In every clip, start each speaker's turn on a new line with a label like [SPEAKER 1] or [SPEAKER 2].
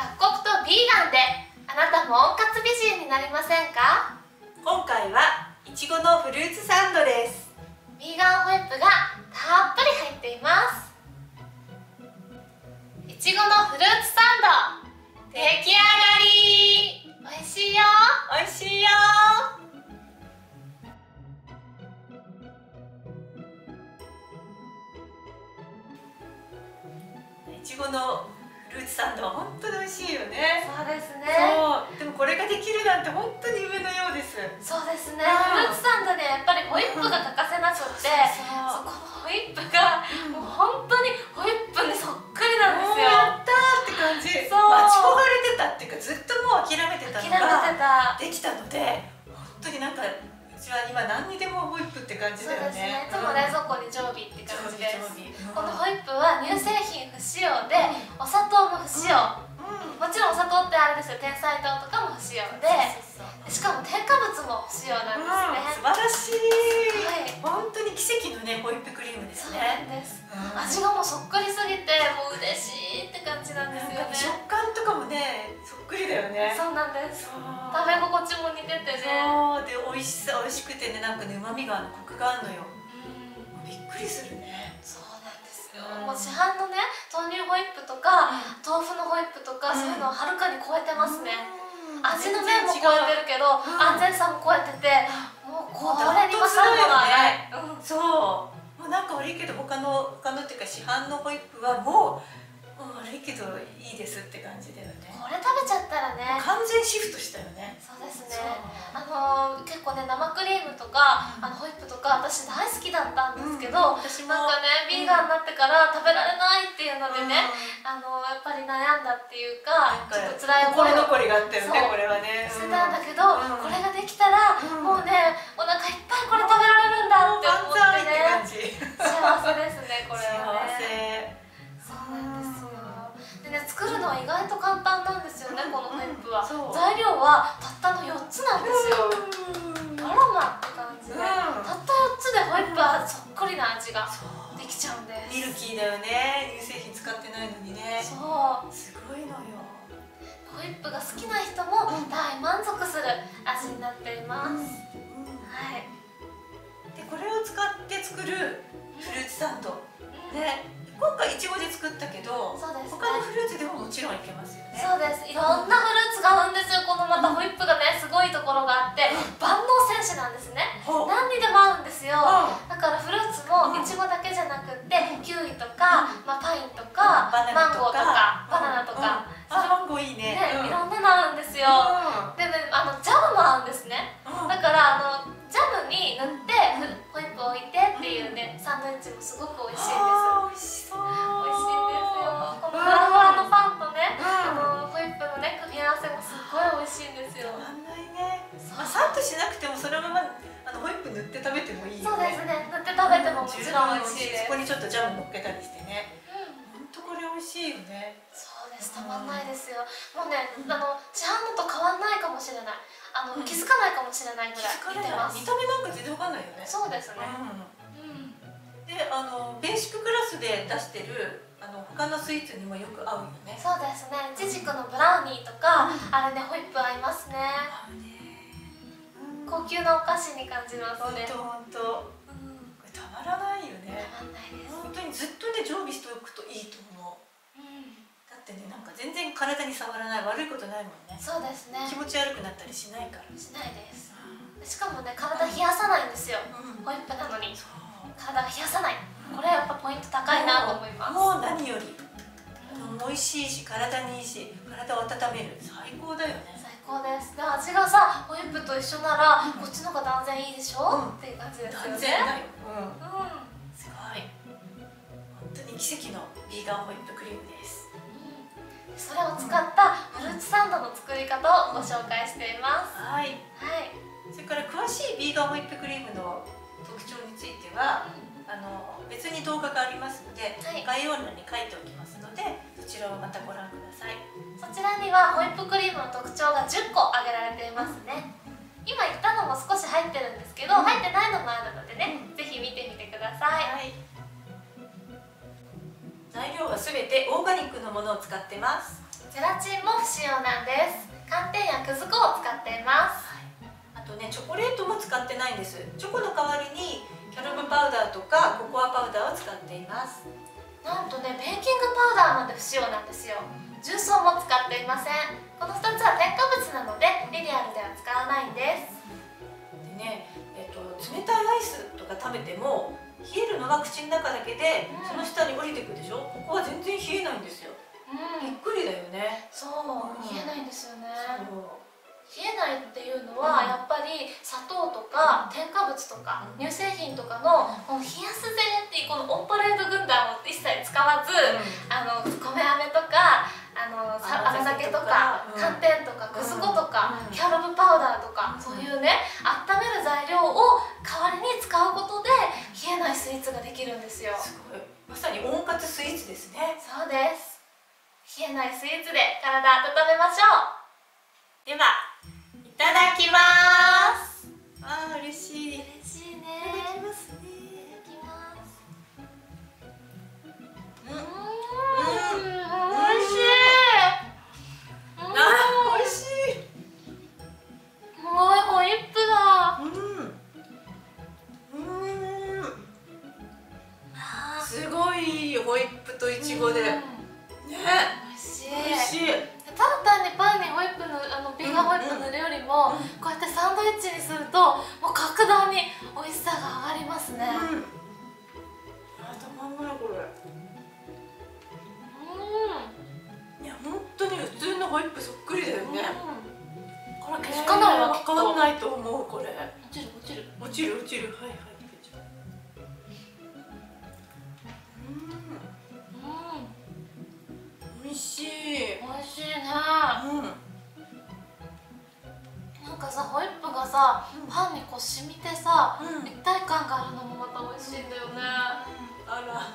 [SPEAKER 1] 雑穀とビーガンであなたも温活美人になりませんか？
[SPEAKER 2] 今回はいちごのフルーツサンドです。
[SPEAKER 1] ビーガンホイップがたっぷり入っています。いちごのフルーツサンド出来上がり。美味しいよ。
[SPEAKER 2] 美味しいよ。いちごのフルーツサンドは本当に美味しいよね。
[SPEAKER 1] そうですね。
[SPEAKER 2] そう、でもこれができるなんて本当に夢のようです。
[SPEAKER 1] そうですね。フルーツサンドにはやっぱりホイップが欠かせなくって、そこのホイップがもう本当にホイップにそっくりなんですよ。
[SPEAKER 2] やったーって感じ。
[SPEAKER 1] そう。
[SPEAKER 2] 待ち焦がれてたっていうか、ずっともう諦めてたのができたので、本当になんかうちは今何にでもホイップって感じだよね。
[SPEAKER 1] そうですね。いつも冷蔵庫に常備って感じです。
[SPEAKER 2] こ
[SPEAKER 1] このホイップは乳製品不使用で、お砂糖も不使用。もちろんお砂糖ってあれですよ、甜菜糖とかも不使用で、しかも添加物も不使用なんですね。
[SPEAKER 2] 素晴らしい。本当に奇跡のねホイップクリームですね。
[SPEAKER 1] 味がもうそっくりすぎてもう嬉しいって感じなんですよね。
[SPEAKER 2] 食感とかもねそっくりだよね。
[SPEAKER 1] そうなんです。食べ心地も似ててね。
[SPEAKER 2] そうで美味しくてね、なんかね旨味がコクがあるのよ。びっくりするね。
[SPEAKER 1] そうなんですよ。もう市販のね豆乳ホイップとか豆腐のホイップとかそういうのをはるかに超えてますね。味の面も超えてるけど安全さも超えてて、もうこれに勝るのはない。
[SPEAKER 2] そう、もうなんか悪いけど他のっていうか市販のホイップはもう悪いけどいいですって感じだよね。
[SPEAKER 1] これ食べちゃったらね
[SPEAKER 2] 完全シフトしたよね。
[SPEAKER 1] そうですね。結構ね生クリームとかホイップとか私大好きだったんですけど、なんかねビーガンになってから食べられないっていうのでね、やっぱり悩んだっていうかちょっと辛い思いを
[SPEAKER 2] 心残りがあったよね。これはね
[SPEAKER 1] してたんだけど、これができたらもうねお腹いっぱいこれ食べられるんだって思ってね、幸せですねこれはね。そうなんですよ。でね、作るのは意外と簡単なんですよね、このホイップは。材料はたったの4つなんですよ。アロマって感じで、たった4つでホイップはそっくりな味ができちゃうんです。
[SPEAKER 2] ミルキーだよね。乳製品使ってないのにね。
[SPEAKER 1] そう
[SPEAKER 2] すごいのよ。
[SPEAKER 1] ホイップが好きな人も大満足する味になっています。はい。
[SPEAKER 2] でこれを使って作るフルーツサンドね。今回いちごで作ったけど、他のフルーツでももちろんいけますよね。
[SPEAKER 1] そうです。いろんなフルーツが合うんですよ。このまたホイップがねすごいところがあって、万能選手なんですね。何にでも合うんですよ。だからフルーツもいちごだけじゃなくってキウイとか、パインとかマンゴーとかバナナとか、
[SPEAKER 2] マンゴーいいね。
[SPEAKER 1] いろんなの合うんですよ。でねジャムも合うんですね。だからジャムに塗ってホイップを置いてっていうねサンドイッチもすごく美味しいんです。
[SPEAKER 2] 美味しそう。
[SPEAKER 1] 美味しいんですよ。このふわふわのパンとね、ホイップのね組み合わせもすっごい美味しいんですよ。
[SPEAKER 2] たまんないね。サンドしなくてもそのままホイップ塗って食べてもいいよね。
[SPEAKER 1] そうですね。塗って食べてももちろん美味しいです。
[SPEAKER 2] そこにちょっとジャム乗っけたりしてね。本当これ美味しいよね。
[SPEAKER 1] そうです。たまんないですよ。もうね市販のと変わんないかもしれない。気づかないかもしれないぐらい似てます。
[SPEAKER 2] 見た目なんか全然わかんないよね。
[SPEAKER 1] そうですね。
[SPEAKER 2] でベーシッククラスで出してる他のスイーツにもよく合うよね。
[SPEAKER 1] そうですね。イチジクのブラウニーとかあれねホイップ合いますね。高級なお菓子に感じますね。
[SPEAKER 2] 本当。これたまらないよね。
[SPEAKER 1] たまんないです。
[SPEAKER 2] 本当にずっとね常備しておくといいと思う。だってねなんか全然体に触らない悪いことないもんね。
[SPEAKER 1] そうですね。
[SPEAKER 2] 気持ち悪くなったりしないから。
[SPEAKER 1] しないです。しかもね体冷やさないんですよ。ホイップなのに体が冷やさない。これやっぱポイント高いなと思います。
[SPEAKER 2] もう何より美味しいし体にいいし体を温める最高だよね。
[SPEAKER 1] 最高です。で味がさホイップと一緒ならこっちの方が断然いいでしょっていう感じですよね。
[SPEAKER 2] 断然だよ。すごい。本当に奇跡のビーガンホイップクリームです。
[SPEAKER 1] それを使ったフルーツサンドの作り方をご紹介しています。
[SPEAKER 2] はい。それから詳しいビーガンホイップクリームの特徴については別に動画がありますので、概要欄に書いておきますのでそちらをまたご覧ください。
[SPEAKER 1] そちらにはホイップクリームの特徴が10個挙げられていますね。今言ったのも少し入ってるんですけど、入ってないのもあるのでね、ぜひ見てみてください。
[SPEAKER 2] 材料はすべてオーガニックのものを使ってます。
[SPEAKER 1] ゼラチンも不使用なんです。寒天やくず粉を使っています。
[SPEAKER 2] あとね、チョコレートも使ってないんです。チョコの代わりにキャラメルパウダーとかココアパウダーを使っています。
[SPEAKER 1] なんとね、ベーキングパウダーまで不使用なんですよ。重曹も使っていません。この2つは添加物なのでリニアルでは使わないんです。
[SPEAKER 2] でね、冷たいアイスとか食べても冷えるのが口の中だけで、その下に降りてくるでしょ。ここは全然冷えないんですよ。びっくりだよね。
[SPEAKER 1] そう、冷えないんですよね。冷えないっていうのは、やっぱり砂糖とか添加物とか乳製品とかのこの冷やすぜっていうこのオンパレード軍団を一切使わず、米飴とか甘酒とか寒天とかくず粉とかキャラメルパウダーとか、そういうね温める材料を代わりに使うことで冷えないスイーツができるんですよ。
[SPEAKER 2] すごい、まさに温活スイーツですね。
[SPEAKER 1] そうです。冷えないスイーツで体温めましょう。ではいただきます。
[SPEAKER 2] あー、嬉しい。
[SPEAKER 1] 嬉しいね。
[SPEAKER 2] いただきますね。
[SPEAKER 1] いただきます。
[SPEAKER 2] 美味しい。美味しい。
[SPEAKER 1] すごいホイップだ。
[SPEAKER 2] すごいホイップといちごで。ね。
[SPEAKER 1] 美味しい。
[SPEAKER 2] 美味しい。
[SPEAKER 1] ただ単にパンにホイップのビーガンホイップ塗るよりも、こうやってサンドイッチにするともう格段に美味しさが上がりますね。
[SPEAKER 2] たまんないこれ。いや本当に普通のホイップそっくりだよね。
[SPEAKER 1] これ気づかないわ。
[SPEAKER 2] 分かんないと思うこれ。
[SPEAKER 1] 落ちる落ちる
[SPEAKER 2] 落ちる落ちる。はいはい。美味しい。
[SPEAKER 1] 美味しいね。なんかさ、ホイップがさ、パンにこう染みてさ、立体感があるのもまた美味しいんだよね。
[SPEAKER 2] あら。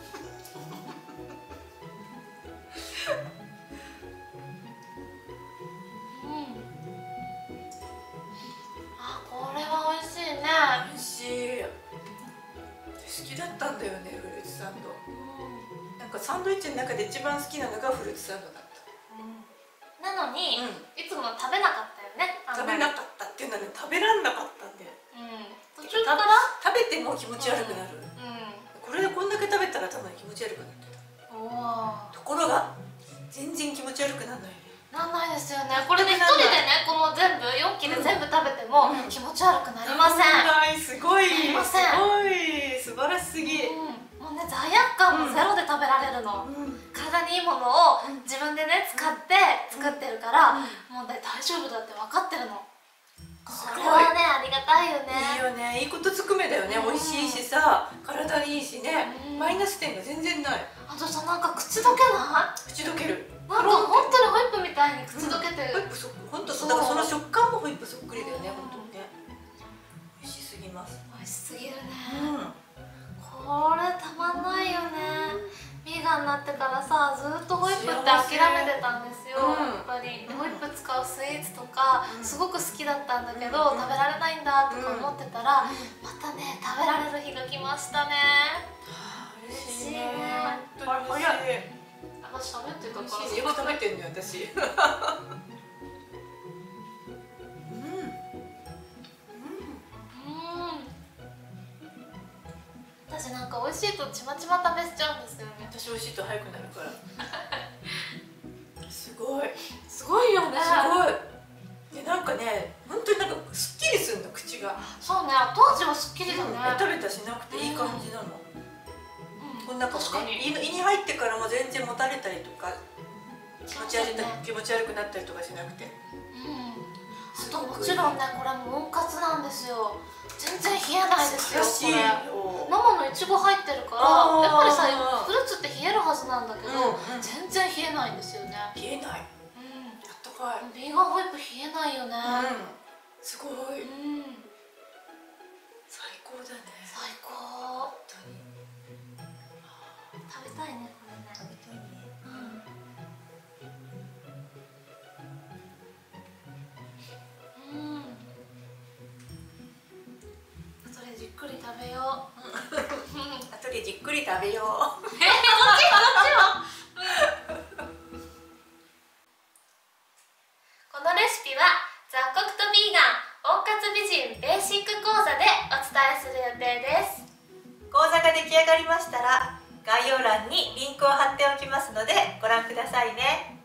[SPEAKER 1] あ、これは美味しいね。
[SPEAKER 2] 美味しい。好きだったんだよね、フルーツサンド。なんかサンドイッチの中で一番好きなのがフルーツサンドだった。
[SPEAKER 1] なのに、いつも食べなかったよね。
[SPEAKER 2] 食べなかったっていうのはね、食べらんなかったんで。
[SPEAKER 1] 途中から
[SPEAKER 2] 食べても気持ち悪くなる。これでこんだけ食べたら多分気持ち悪くなってた。ところが全然気持ち悪くならないね。
[SPEAKER 1] なんないですよね。これで一人でね、この全部4切れ全部食べても気持ち悪くなりません。
[SPEAKER 2] すごい。
[SPEAKER 1] なりません。
[SPEAKER 2] すごい素晴らしすぎ。
[SPEAKER 1] もうね、罪悪感もゼロで食べられるの。体にいいものを自分でね使って作ってるから、もうね大丈夫だって分かってるの。これはね、ありがたいよね。
[SPEAKER 2] いいよね。いいことずくめだよね。美味しいしさ、体にいいしね。マイナス点が全然ない。
[SPEAKER 1] あとさ、なんか口どけない？
[SPEAKER 2] 口どける。
[SPEAKER 1] なんか本当にホイップみたいに口どけてる。
[SPEAKER 2] ホイップ本当そう。だからその食感もホイップそっくりだよね。本当にね。美味しすぎます。
[SPEAKER 1] 美味しすぎるね。これたまんないよね。ビーガンになってからさ、ずっとホイップって諦めてたんですよ。やっぱりホイップ使うスイーツとかすごく好きだったんだけど、食べられないんだとか思ってたら、またね食べられる日が来ましたね。嬉しいね。
[SPEAKER 2] 本当に美味しい。
[SPEAKER 1] 私食べてたから。
[SPEAKER 2] よく食べてんのよ私。
[SPEAKER 1] 私なんか美味しいとちまちま食べちゃうんですよね。
[SPEAKER 2] 私美味しいと早くなるから。すごい。
[SPEAKER 1] すごいよね。
[SPEAKER 2] すごい。でなんかね、本当になんかすっきりするの口が。
[SPEAKER 1] そうね、後味はすっきりだね。
[SPEAKER 2] ベタベタしなくていい感じなの。こんな感じ。胃に入ってからも全然もたれたりとか気持ち悪くなったりとかしなくて。
[SPEAKER 1] あともちろんね、これも温活なんですよ。全然冷えないですよ。これ生のいちご入ってるから、やっぱりさ、フルーツって冷えるはずなんだけど、全然冷えないんですよね。
[SPEAKER 2] 冷えない。あったかい。
[SPEAKER 1] ビーガンホイップ冷えないよね。
[SPEAKER 2] すごい。最高だね。
[SPEAKER 1] 最高。食べたいね、これね。
[SPEAKER 2] 食べたいね。
[SPEAKER 1] じっくり食べよう。
[SPEAKER 2] 後でじっくり食べよう。
[SPEAKER 1] どっちこのレシピは雑穀とビーガン温活美人ベーシック講座でお伝えする予定です。
[SPEAKER 2] 講座が出来上がりましたら概要欄にリンクを貼っておきますのでご覧くださいね。